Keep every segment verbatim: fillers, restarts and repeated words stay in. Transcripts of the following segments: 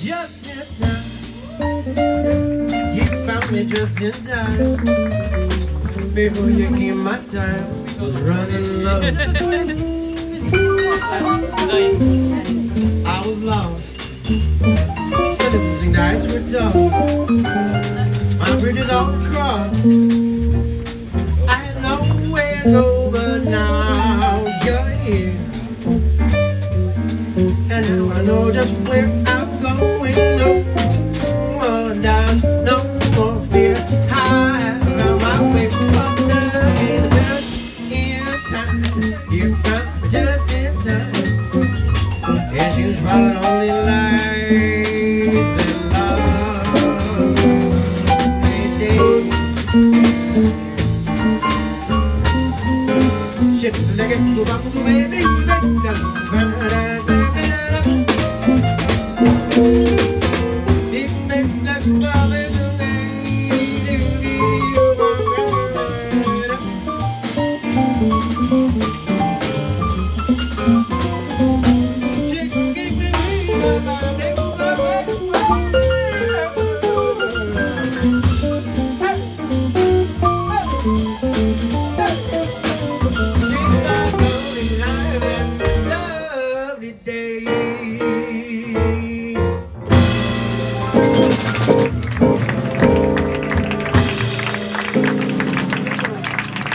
just in time. You found me just in time. Before you came, my time was running low. I was lost, and the losing dice were tossed. My bridges all crossed. I had nowhere to go, but now you're here. And now I know just where I'm going. No more doubt, no more fear. I found my way up again, just in time. You found me just in time. And you swallowed only light that love made day. Shit, like it, go back to the baby,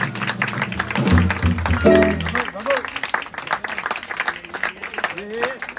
Yeah.